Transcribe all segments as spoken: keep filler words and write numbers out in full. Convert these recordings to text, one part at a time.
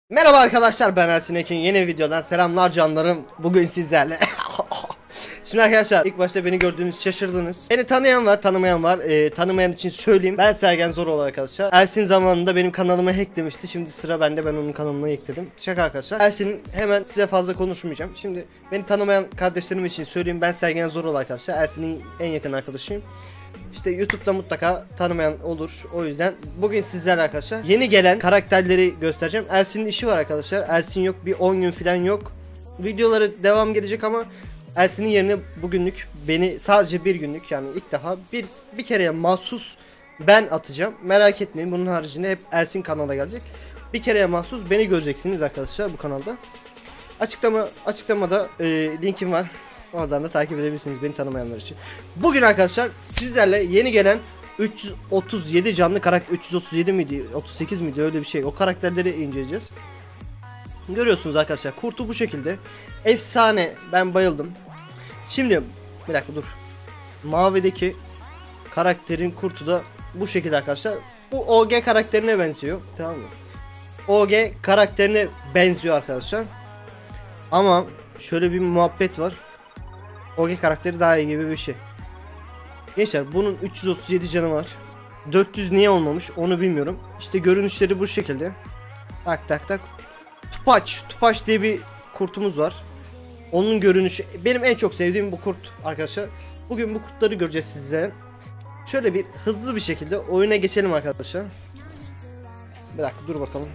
Merhaba arkadaşlar, ben Ersin Ekin. Yeni videodan selamlar canlarım. Bugün sizlerle Şimdi arkadaşlar, ilk başta beni gördüğünüz şaşırdınız. Beni tanıyan var, tanımayan var. ee, Tanımayan için söyleyeyim, ben Sergen Zoroğlu arkadaşlar. Ersin zamanında benim kanalıma hacklemişti. Şimdi sıra bende, ben onun kanalına ekledim. Şaka arkadaşlar. Ersin'in, hemen size fazla konuşmayacağım. Şimdi beni tanımayan kardeşlerim için söyleyeyim, ben Sergen Zoroğlu arkadaşlar. Ersin'in en yakın arkadaşıyım. İşte YouTube'da mutlaka tanımayan olur. O yüzden bugün sizlerle arkadaşlar yeni gelen karakterleri göstereceğim. Ersin'in işi var arkadaşlar. Ersin yok, bir on gün falan yok. Videoları devam gelecek ama Ersin'in yerine bugünlük beni, sadece bir günlük, yani ilk defa bir bir kereye mahsus ben atacağım. Merak etmeyin, bunun haricinde hep Ersin kanala gelecek. Bir kereye mahsus beni göreceksiniz arkadaşlar bu kanalda. Açıklama açıklamada e, linkim var. Oradan da takip edebilirsiniz beni tanımayanlar için. Bugün arkadaşlar sizlerle yeni gelen üç yüz otuz yedi canlı karakter, üç yüz otuz yedi miydi, otuz sekiz miydi, öyle bir şey. O karakterleri inceleyeceğiz. Görüyorsunuz arkadaşlar, kurtu bu şekilde. Efsane, ben bayıldım. Şimdi bir dakika dur. Mavideki karakterin kurtu da bu şekilde arkadaşlar. Bu O G karakterine benziyor, tamam mı? O G karakterine benziyor arkadaşlar. Ama şöyle bir muhabbet var. O G karakteri daha iyi gibi bir şey. Gençler, bunun üç yüz otuz yedi canı var. dört yüz niye olmamış onu bilmiyorum. İşte görünüşleri bu şekilde. Tak tak tak. Tupaç. Tupaç diye bir kurtumuz var. Onun görünüşü benim en çok sevdiğim bu kurt arkadaşlar. Bugün bu kurtları göreceğiz sizlere. Şöyle bir hızlı bir şekilde oyuna geçelim arkadaşlar. Bir dakika dur bakalım.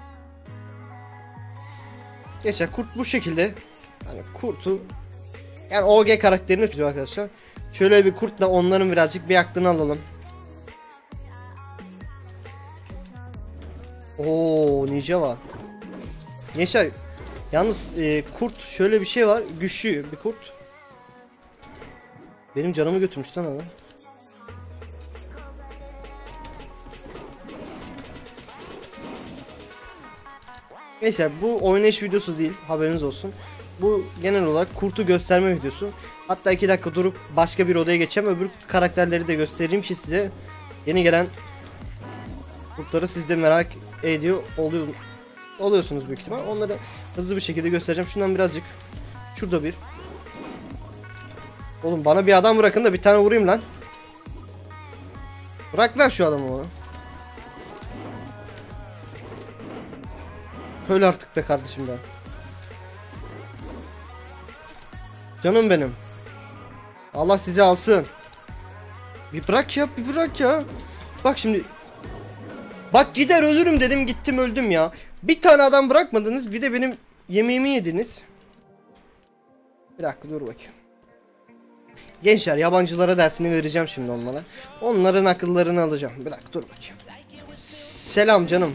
Gençler, kurt bu şekilde. Yani kurtu, yani O G karakterini çiziyor arkadaşlar. Şöyle bir kurtla onların birazcık bir aklını alalım. Oo, ninja var. Gençler, yalnız e, kurt şöyle bir şey var. Güçlü bir kurt. Benim canımı götürmüş lan adam. Neyse, bu oynayış videosu değil, haberiniz olsun. Bu genel olarak kurtu gösterme videosu. Hatta iki dakika durup başka bir odaya geçeceğim. Öbür karakterleri de göstereyim ki size yeni gelen kurtları siz de merak ediyor oluyor, oluyorsunuz büyük ihtimal. Onları hızlı bir şekilde göstereceğim. Şundan birazcık. Şurada bir. Oğlum, bana bir adam bırakın da bir tane vurayım lan. Bırak lan şu adamı bana. Öyle artık be kardeşim ben. Canım benim. Allah sizi alsın. Bir bırak ya, bir bırak ya. Bak şimdi. Bak, gider ölürüm dedim, gittim öldüm ya. Bir tane adam bırakmadınız, bir de benim yemeğimi yediniz. Bir dakika dur bakayım. Gençler, yabancılara dersini vereceğim şimdi onlara. Onların akıllarını alacağım. Bir dakika dur bakayım. Selam canım.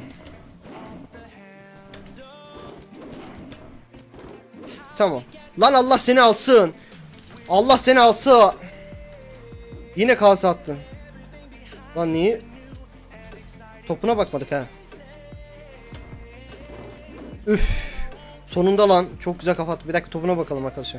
Tamam. Lan Allah seni alsın. Allah seni alsın. Yine kase attın. Lan niye? Topuna bakmadık ha. Üf. Sonunda lan. Çok güzel kafa attı. Bir dakika topuna bakalım arkadaşlar.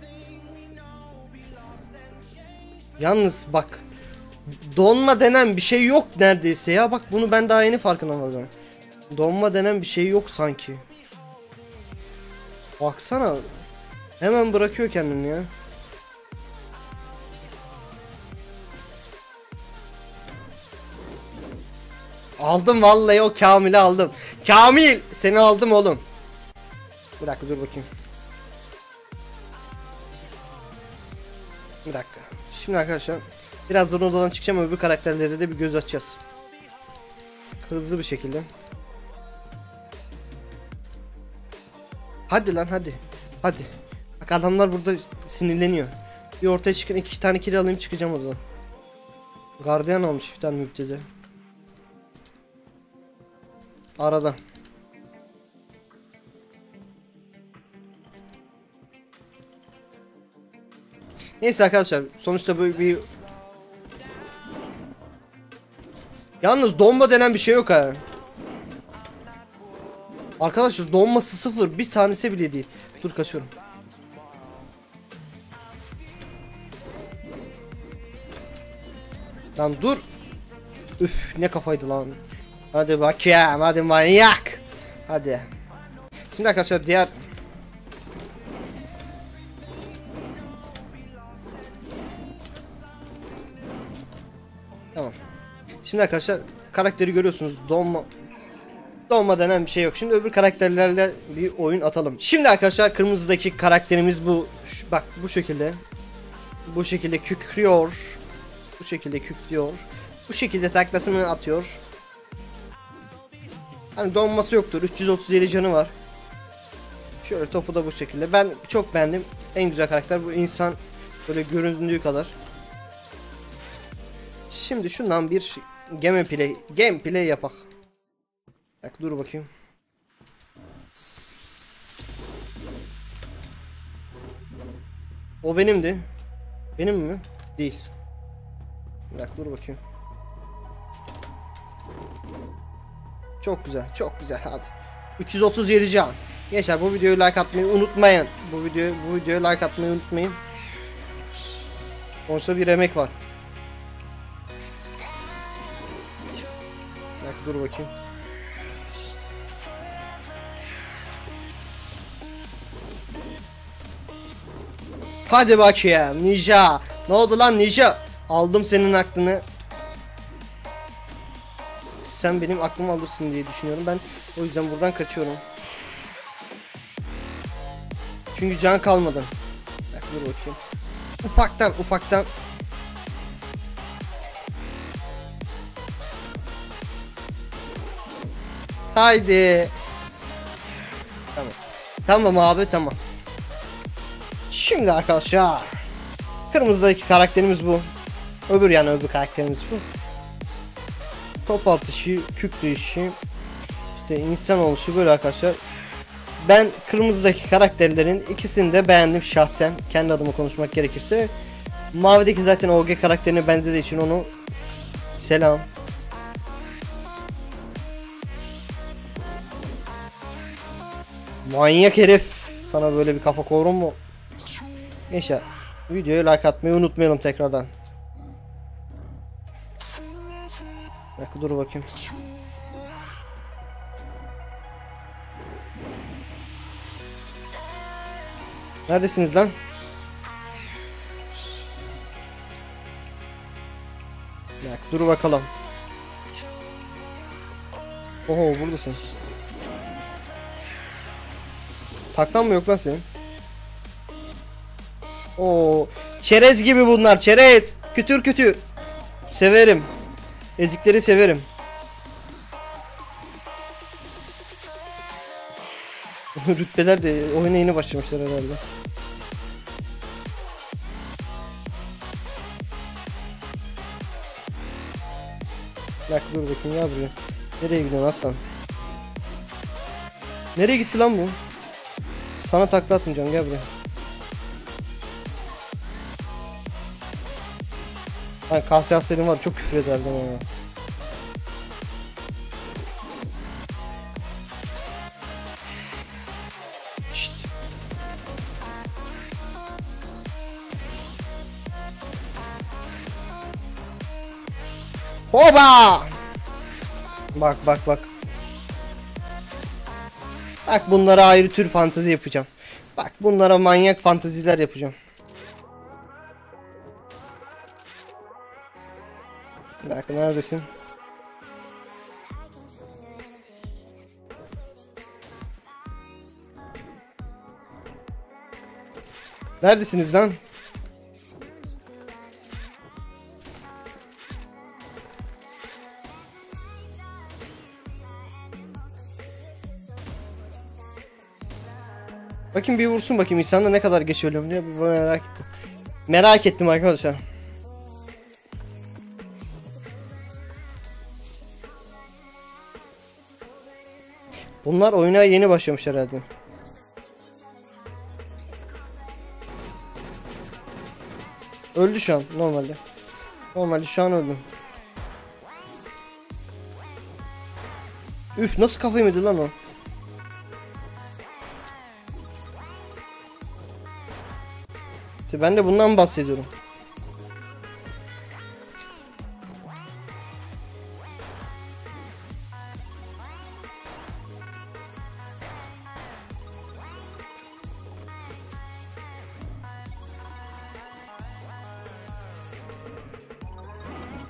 Yalnız bak. Donma denen bir şey yok neredeyse ya. Bak, bunu ben daha yeni farkına vardım. Donma denen bir şey yok sanki. Baksana. Hemen bırakıyor kendini ya. Aldım vallahi, o Kamil'i aldım. Kamil, seni aldım oğlum. Bir dakika dur bakayım. Bir dakika. Şimdi arkadaşlar birazdan odadan çıkacağım, öbür karakterlere de bir göz açacağız. Hızlı bir şekilde. Hadi lan hadi. Hadi. Bak, adamlar burada sinirleniyor. Bir ortaya çıkın, iki tane kill alayım, çıkacağım odadan. Gardiyan almış bir tane müpteze. Arada. Neyse arkadaşlar, sonuçta böyle bir... Yalnız donma denen bir şey yok ha. Arkadaşlar, donması sıfır, bir saniyesi bile değil. Dur, kaçıyorum. Lan dur. Üf, ne kafaydı lan. Hadi bakayım, hadi manyak. Hadi. Şimdi arkadaşlar diğer Tamam. Şimdi arkadaşlar karakteri görüyorsunuz. Donma Donma denen bir şey yok. Şimdi öbür karakterlerle bir oyun atalım. Şimdi arkadaşlar kırmızıdaki karakterimiz bu. Şu, bak bu şekilde. Bu şekilde kükrüyor. Bu şekilde kükrüyor. Bu şekilde taklasını atıyor. Hani donması yoktur. üç yüz otuz yedi canı var. Şöyle topu da bu şekilde. Ben çok beğendim. En güzel karakter bu, insan böyle göründüğü kadar. Şimdi şundan bir gameplay gameplay yapak. Bak dur bakayım. O benimdi. Benim mi? Değil. Bak dur bakayım. Çok güzel, çok güzel. Hadi. üç yüz otuz yedi can. Gençler bu videoyu like atmayı unutmayın. Bu videoyu bu videoya like atmayı unutmayın. Sonuçta bir emek var. Bak dur bakayım. Hadi bakayım Ninja. Ne oldu lan Ninja? Aldım senin aklını. Sen benim aklımı alırsın diye düşünüyorum. Ben o yüzden buradan kaçıyorum. Çünkü can kalmadı. Bak dur bakayım. Ufaktan ufaktan. Haydi. Tamam. Tamam abi tamam. Şimdi arkadaşlar. Kırmızıdaki karakterimiz bu. Öbür yani öbür karakterimiz bu. Top atışı, kükreyişi, işte insan oluşu böyle arkadaşlar. Ben kırmızıdaki karakterlerin ikisini de beğendim şahsen. Kendi adıma konuşmak gerekirse. Mavideki zaten O G karakterine benzediği için onu selam. Manyak herif. Sana böyle bir kafa korum mu? Gençler videoya like atmayı unutmayalım tekrardan. Bak dur bakayım. Neredesiniz lan? Bak dur bakalım. Oho buradasın. Taklan mı yok lan senin? Oo, çerez gibi bunlar, çerez. Kütür kütür. Severim. Ezikleri severim. Rütbeler de oyuna yeni başlamışlar herhalde. Bak dur bakayım ya buraya. Nereye gidiyorsun aslan? Nereye gitti lan bu? Sana takla atmayacağım, gel buraya. Hani Kasya Selim var, çok küfür ederdim ama. Şşt. Hoba! Bak bak bak. Bak bunlara ayrı tür fantezi yapacağım. Bak bunlara manyak fanteziler yapacağım. Bak neredesin? Neredesiniz lan? Bakayım bir vursun bakayım insanda ne kadar geç ölüyorum diye, bir merak ettim. Merak ettim arkadaşlar. Bunlar oyuna yeni başlamış herhalde. Öldü şu an normalde. Normalde şu an öldü. Üf, nasıl kafayı yedi lan o? İşte ben de bundan bahsediyorum.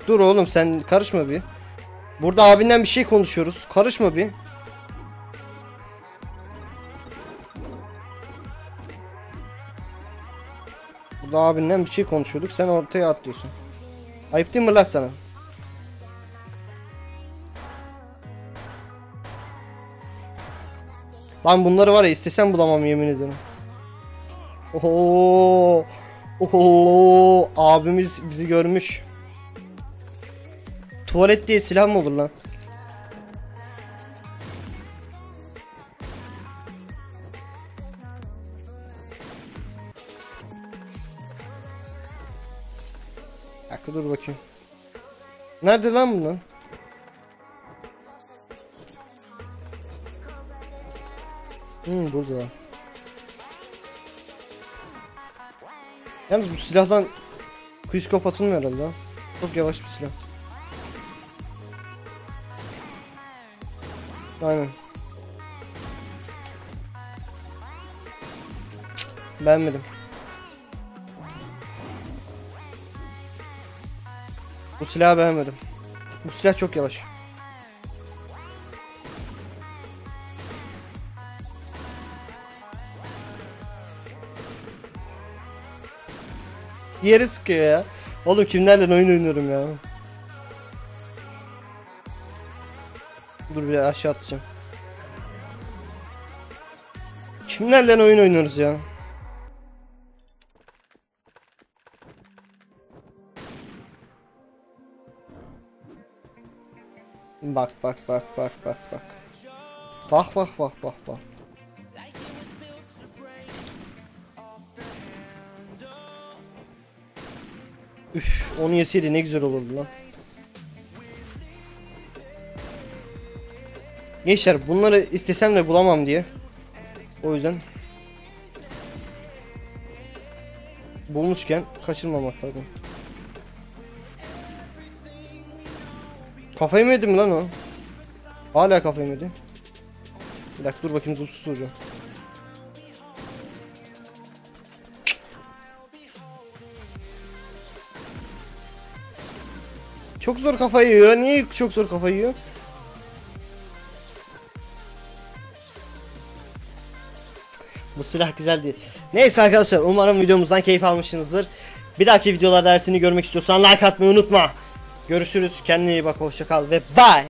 Dur oğlum sen karışma bir. Burada abinden bir şey konuşuyoruz. Karışma bir. Burada abinden bir şey konuşuyorduk. Sen ortaya atlıyorsun. Ayıp değil mi lan sana? Lan bunları var ya istesem bulamam yemin ederim. Oho. Oho. Abimiz bizi görmüş. Tuvalet diye silah mı olur lan? Dakika dur bakayım. Nerede lan bunlar? Hmm burada. Yalnız bu silahdan kuyuskop atılmıyor herhalde. Çok yavaş bir silah. Aynen. Cık, beğenmedim. Bu silahı beğenmedim. Bu silah çok yavaş. Diğeri sıkıyor ya. Oğlum kimlerle oyun oynuyorum ya. Dur bir aşağı atacağım. Kimlerle oyun oynuyoruz ya. Bak bak bak bak bak bak. Bak bak bak bak bak. Üf, onu yeseydi ne güzel olurdu lan. Gençler bunları istesem de bulamam diye. O yüzden bulmuşken kaçırmamak lazım. Kafayı mı yedi mi lan o? Hala kafayı mı yedi? Bir dakika dur bakayım zulsuz olacağım. Çok zor kafayı yiyor. Niye çok zor kafayı yiyor? Bu silah güzel değil. Neyse arkadaşlar umarım videomuzdan keyif almışsınızdır. Bir dahaki videolarda dersini görmek istiyorsan like atmayı unutma. Görüşürüz. Kendine iyi bak. Hoşça kal ve bye.